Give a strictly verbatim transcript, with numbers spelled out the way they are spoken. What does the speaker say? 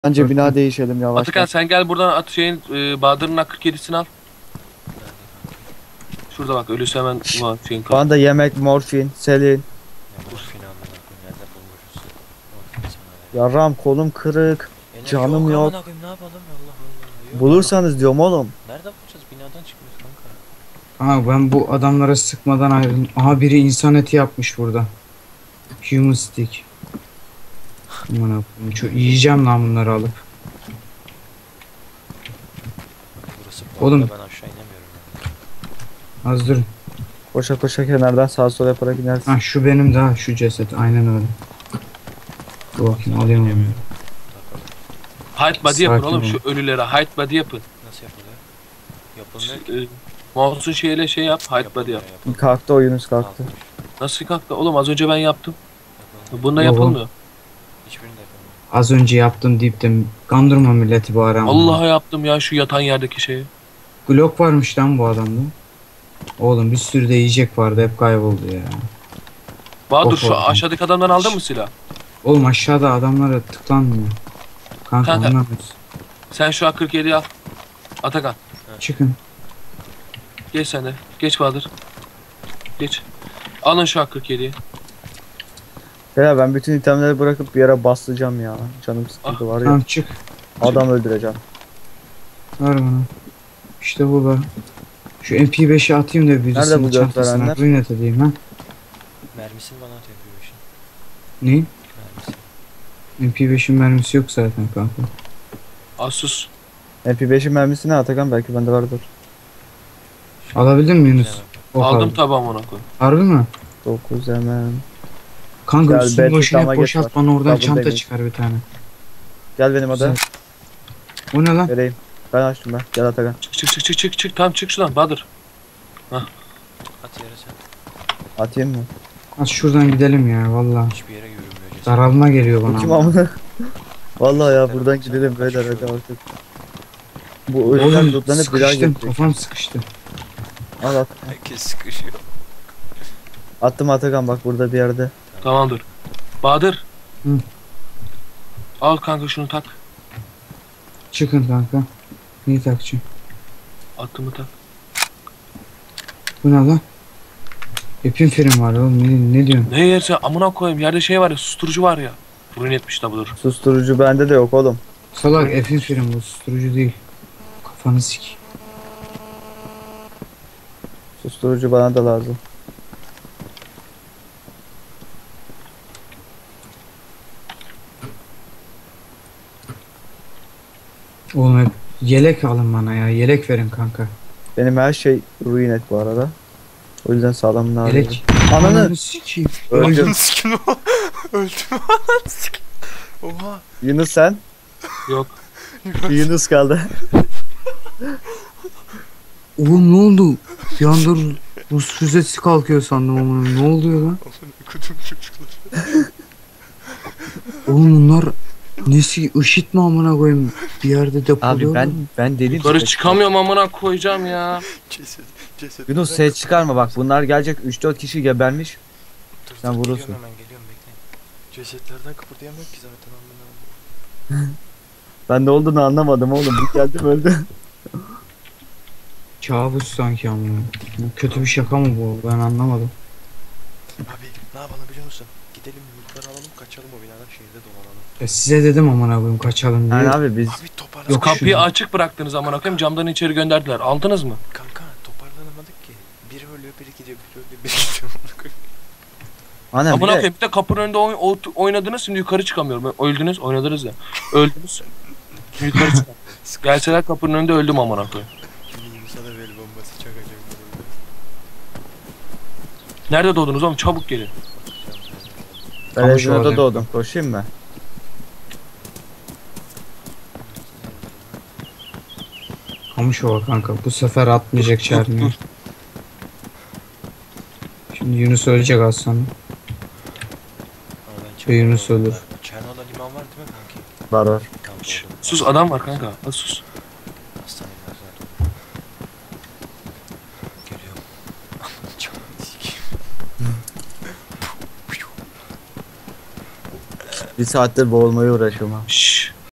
Bence bina Dört- değişelim Atakan yavaştan. sen gel buradan at şeyin e, Bahadır'ın A kırk yedisini al. Şurada bak ölüsü hemen var şeyin Bana da yemek, morfin, selin. Ne morfin amına koyayım nerede bulmuşuz? Morfin sana ya. Yaram kolum kırık. E ne canım yok. amına koyayım, ne yapalım Allah Allah. Yok Bulursanız diyorum oğlum. Allah. Nerede bulacağız? Binadan çıkmıyoruz kanka. Aa, ben bu adamlara sıkmadan ayrıldım. Aha, biri insan eti yapmış burada. Human stick. Aman Allah'ım, çok yiyeceğim lan bunları alıp. Burası Oğlum. Oğlum. Ben aşağı inemiyorum ya. Az durun. Koşa koşa kenardan sağa sola yaparak inersin. Ha, şu benim daha şu ceset. Aynen öyle. Dur bakayım, alayım onu. İnemiyorum. Takalım. Hide body yapın Sakin oğlum ol. şu ölülere hide body yapın. Nasıl yapılıyor? Yapılmıyor ki. E, Mouse'un şeyle şey yap hide body yap. Yapılmıyor, Kalktı o Yunus kalktı. yapılmıyor. Nasıl kalktı oğlum az önce ben yaptım. Yapılmıyor. Bunda Oğlum. yapılmıyor. Hiçbirini de yapılmıyor. Az önce yaptım deyip de kandırma milleti bu ara. Allah'a yaptım ya şu yatan yerdeki şeyi. Glock varmış lan bu adamda. Oğlum bir sürü de yiyecek vardı, hep kayboldu ya. Bahadır Of şu oğlum. aşağıdaki adamdan aldın mı silah? Oğlum aşağıda adamlara tıklanmıyor. Kanka, Kanka. anlamıyorsun. Sen şu A kırk yediyi al. Atakan Çıkın. geç sen de. Geç Bahadır. Geç. Alın şu A kırk yediyi. Ya ben bütün itemleri bırakıp bir yere bastıracağım ya. Canım sıkıldı var ya. Tamam, çık. Adam öldüreceğim. Ver bana. İşte bu be. Şu M P beşi atayım da Nerede bu birisinin çantasına gösterenler? ruinet edeyim ha. Mermisini bana atıyor bu işin. Ne? Mermisi. M P beşin mermisi yok zaten kanka. Asus. M P beşin mermisi ne Atakan? Belki bende vardır. Alabildin mi Yunus? Güzel bak. Ok Aldım aldım. tabi amına koy. Harbi mi? dokuz hemen. Kanka Gel, üstünü Betty başına Dama hep geç boşalt, var. bana oradan Double çanta damage. çıkar bir tane. Gel benim ada. Güzel. O ne lan? Vereyim. Ben açtım ben. Gel Atakan. Çık çık çık çık çık çık tamam çık şuradan Bahadır. At yere sen. Atayım mı? Az şuradan gidelim ya valla. Hiçbir yere yürümüyor ceset. Daralma geliyor Bu bana. kim amına? Vallahi ya Ben buradan sana gidelim beyler hadi kaçıyorum. artık. Bu ölüler Oğlum lootlanıp bir daha sıkıştım, gelecek. kafam sıkıştı. Al at. Herkes sıkışıyor. Attım Atakan bak burada bir yerde. Tamamdır. Bahadır. Hı. Al kanka şunu tak. Çıkın kanka. Neyi takacağım? Attımı tak. Bu ne lan? Epin film var oğlum, ne, ne diyorsun? Ne yerse amına koyayım yerde şey var ya susturucu var ya. Burun etmiş tabudur. Susturucu bende de yok oğlum. Salak, epin film bu, susturucu değil. Kafanı sik. Susturucu bana da lazım. Oğlum hep yelek alın bana ya, yelek verin kanka. Benim her şey ruinet bu arada. O yüzden sağlam lazım. Yelek. Ananı sikeyim. öldüm. Ananı sikim o. Öldüm ananı sikim. Oha. Yunus sen? Yok. Bir Yunus kaldı. Oğlum ne oldu? Bir anda Rus, Rus füzesi kalkıyor sandım ama ne oluyor lan? Kudum çocuklar. Oğlum bunlar nesi, IŞİD mi amına koyayım, bir yerde depoluyor. Abi ben ben dedim. Yukarı çıkamıyorum amına koyacağım ya. Ceset. Ceset. Yunus ses çıkarma bak bunlar gelecek üç dört kişi gebermiş. Dur, sen dur, vurursun. Geliyorum hemen geliyorum bekleyin. Cesetlerden kıpırdayamıyor ki zaten amına. Ben ne olduğunu anlamadım oğlum. Bir geldim öldü. Kabus sanki amına. Kötü bir şaka mı bu? Ben anlamadım. Abi ne yapalım biliyor musun? Gidelim yurtları alalım kaçalım o binadan şehirde dolanalım. Ya size dedim amına koyayım kaçalım diye. Yani abi biz Abi toparlan. Yok, Kapıyı şunu. açık bıraktınız amına koyayım camdan içeri gönderdiler. Aldınız mı? Kanka toparlanamadık ki. Biri ölüyor biri gidiyor biri ölüyor biri gidiyor amına koyayım. Anam bir Amına de koyayım bir de kapının önünde oy- o- oynadınız şimdi yukarı çıkamıyorum. Öldünüz oynadınız ya. Öldünüz. Şimdi yukarı çıkamıyorum. Gelseler kapının önünde öldüm amına koyayım. Şimdi Yunus'a da böyle bombası çakacak. Nerede doğdunuz oğlum çabuk gelin. ben Kamış Ezio'da oradayım. doğdum. Koşayım mı? Kamış ova kanka, bu sefer atmayacak çarmıhı. Şimdi Yunus ölecek az sonra. Ve Yunus ölür. Çerno'da liman var değil mi kanki? Var var. Tamam Şş, doğru. sus adam var kanka. Ha, sus. Hastaneler zaten. Geliyorum. Çok sikiyim. Bir saattir boğulmaya uğraşıyorum ha. Şşş.